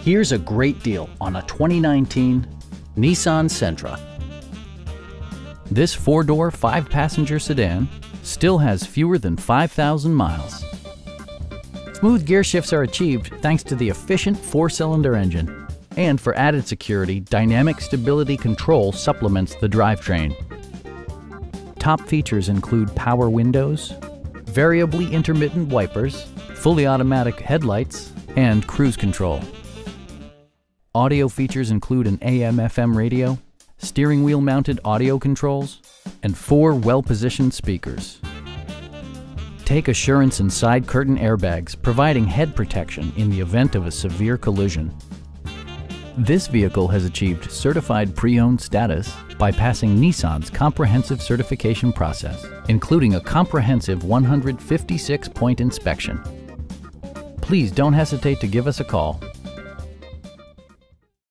Here's a great deal on a 2019 Nissan Sentra. This four-door, five-passenger sedan still has fewer than 5,000 miles. Smooth gear shifts are achieved thanks to the efficient four-cylinder engine. And for added security, dynamic stability control supplements the drivetrain. Top features include power windows, variably intermittent wipers, fully automatic headlights, and cruise control. Audio features include an AM/FM radio, steering wheel mounted audio controls, and 4 well-positioned speakers. Take assurance in side curtain airbags, providing head protection in the event of a severe collision. This vehicle has achieved certified pre-owned status by passing Nissan's comprehensive certification process, including a comprehensive 156-point inspection. Please don't hesitate to give us a call